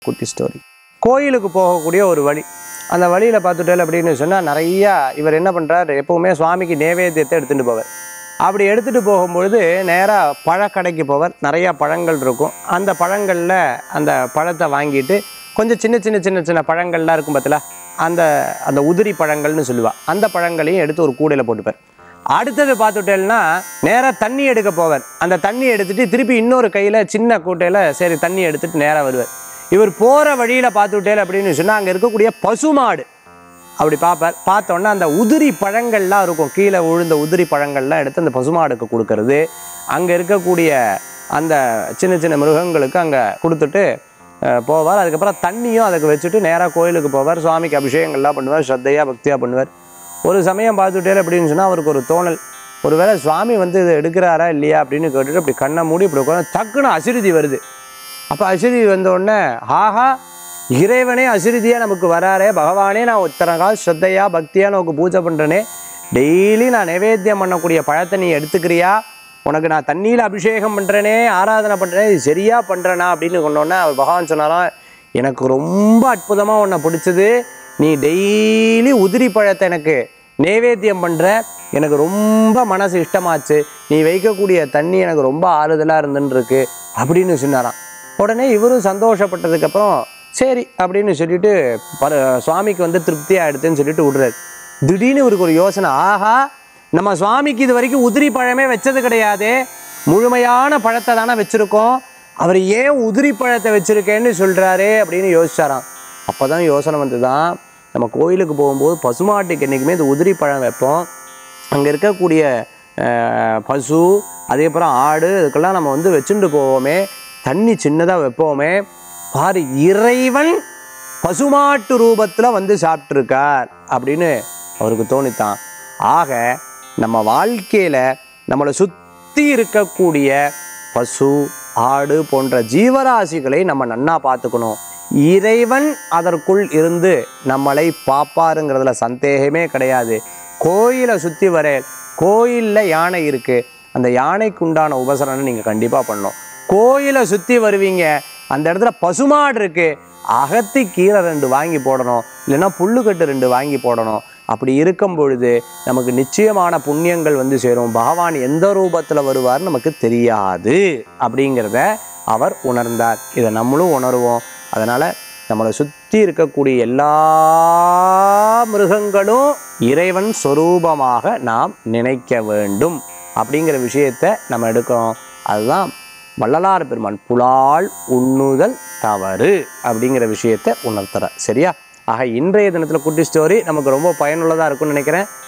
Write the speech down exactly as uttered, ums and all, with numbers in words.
குட்டி ஸ்டோரி. கோயிலுக்கு போகக்கூடிய ஒரு வழி, அந்த வழியில் பார்த்துட்டேன் அப்படின்னு சொன்னால் நிறையா இவர் என்ன பண்ணுறாரு, எப்போவுமே சுவாமிக்கு நேவேத்தியத்தை எடுத்துகிட்டு போவார். அப்படி எடுத்துகிட்டு போகும்பொழுது நேராக பழக்கடைக்கு போவார். நிறையா பழங்கள் இருக்கும். அந்த பழங்களில் அந்த பழத்தை வாங்கிட்டு கொஞ்சம் சின்ன சின்ன சின்ன சின்ன பழங்கள்லாம் இருக்கும் பார்த்தல, அந்த அந்த உதிரி பழங்கள்னு சொல்லுவாள், அந்த பழங்களையும் எடுத்து ஒரு கூடையில் போட்டுப்பார். அடுத்தது பார்த்துட்டேன்னா நேராக தண்ணி எடுக்க போவார். அந்த தண்ணி எடுத்துகிட்டு திருப்பி இன்னொரு கையில் சின்ன கூட்டையில் சரி தண்ணி எடுத்துகிட்டு நேராக வருவார். இவர் போகிற வழியில் பார்த்துட்டேன் அப்படின்னு சொன்னால் அங்கே இருக்கக்கூடிய பசுமாடு அப்படி பார்ப்பார். பார்த்தோன்னா அந்த உதிரி பழங்கள்லாம் இருக்கும், கீழே விழுந்த உதிரி பழங்கள்லாம் எடுத்து அந்த பசுமாடுக்கு கொடுக்கறது, அங்கே இருக்கக்கூடிய அந்த சின்ன சின்ன மிருகங்களுக்கு அங்கே கொடுத்துட்டு போவார். அதுக்கப்புறம் தண்ணியும் அதுக்கு வச்சுட்டு நேராக கோயிலுக்கு போவார். சுவாமிக்கு அபிஷேகங்கள்லாம் பண்ணுவார், ஸ்ரத்தையாக பக்தியாக பண்ணுவார். ஒரு சமயம் பார்த்துட்டே அப்படின்னு சொன்னால் அவருக்கு ஒரு தோணல், ஒரு வேளை சுவாமி வந்து இதை எடுக்கிறாரா இல்லையா அப்படின்னு கேட்டுட்டு அப்படி கண்ணை மூடி இப்படி உட்காந்து டக்குன்னு அசிறுதி வருது. அப்போ அசிறுதி வந்தோடனே ஆஹா இறைவனே அசிறுதியாக நமக்கு வராரே, பகவானே நான் இத்தனை கால் ஸ்ரத்தையாக பக்தியாக நமக்கு பூஜை பண்ணுறேனே, டெய்லி நான் நைவேத்தியம் பண்ணக்கூடிய பழத்தை நீ எடுத்துக்கிறியா, உனக்கு நான் தண்ணியில் அபிஷேகம் பண்ணுறேனே, ஆராதனை பண்ணுறேன், இது சரியாக பண்ணுறேனா அப்படின்னு கொண்டோன்னே அவர் பகவான் சொன்னாராம், எனக்கு ரொம்ப அற்புதமாக உன்னை பிடிச்சது, நீ டெய்லி உதிரி பழத்தை எனக்கு நைவேத்தியம் பண்ணுற, எனக்கு ரொம்ப மனசு இஷ்டமாச்சு, நீ வைக்கக்கூடிய தண்ணி எனக்கு ரொம்ப ஆறுதலாக இருந்துருக்கு அப்படின்னு சொன்னாராம். உடனே இவரும் சந்தோஷப்பட்டதுக்கப்புறம் சரி அப்படின்னு சொல்லிட்டு பர சுவாமிக்கு வந்து திருப்தியாக எடுத்துன்னு சொல்லிட்டு விடுறாரு. திடீர்னு இவருக்கு ஒரு யோசனை, ஆஹா நம்ம சுவாமிக்கு இது வரைக்கும் உதிரி பழமே வச்சது கிடையாது, முழுமையான பழத்தை தானே வச்சுருக்கோம், அவர் ஏன் உதிரி பழத்தை வச்சுருக்கேன்னு சொல்கிறாரு அப்படின்னு யோசிச்சாராம். அப்போ தான் யோசனை வந்து தான் நம்ம கோயிலுக்கு போகும்போது பசுமாட்டுக்கு என்றைக்குமே இந்த உதிரி பழம் வைப்போம். அங்கே இருக்கக்கூடிய பசு அதேப்புறம் ஆடு இதுக்கெல்லாம் நம்ம வந்து வச்சுட்டு போவோமே, தண்ணி சின்னதாக வைப்போமே, பாரு இறைவன் பசுமாட்டு ரூபத்தில் வந்து சாப்பிட்ருக்கார் அப்படின்னு அவருக்கு தோணித்தான். ஆக நம்ம வாழ்க்கையில் நம்மளை சுற்றி இருக்கக்கூடிய பசு ஆடு போன்ற ஜீவராசிகளை நம்ம நன்னா பார்த்துக்கணும். இறைவன் அதற்குள் இருந்து நம்மளை பாப்பாருங்கிறதுல சந்தேகமே கிடையாது. கோயிலை சுற்றி வர கோயிலில் யானை இருக்குது, அந்த யானைக்கு உண்டான உபசரணை நீங்கள் கண்டிப்பாக பண்ணணும். கோயிலை சுற்றி வருவீங்க, அந்த இடத்துல பசுமாடு இருக்குது, அகத்தி கீரை ரெண்டு வாங்கி போடணும், இல்லைன்னா புல்லுக்கட்டு ரெண்டு வாங்கி போடணும். அப்படி இருக்கும் பொழுது நமக்கு நிச்சயமான புண்ணியங்கள் வந்து சேரும். பகவான் எந்த ரூபத்தில் வருவார் நமக்கு தெரியாது அப்படிங்கிறத அவர் உணர்ந்தார். இதை நம்மளும் உணர்வோம். அதனால் நம்மளை சுற்றி இருக்கக்கூடிய எல்லா மிருகங்களும் இறைவன் சொரூபமாக நாம் நினைக்க வேண்டும் அப்படிங்கிற விஷயத்தை நம்ம எடுக்கிறோம். அதுதான் வள்ளலார் பெருமான் புலால் உண்ணுதல் தவறு அப்படிங்கிற விஷயத்தை உணர்த்துற. சரியா? ஆக இன்றைய தினத்தில் குட்டி ஸ்டோரி நமக்கு ரொம்ப பயனுள்ளதாக இருக்கும்னு நினைக்கிறேன்.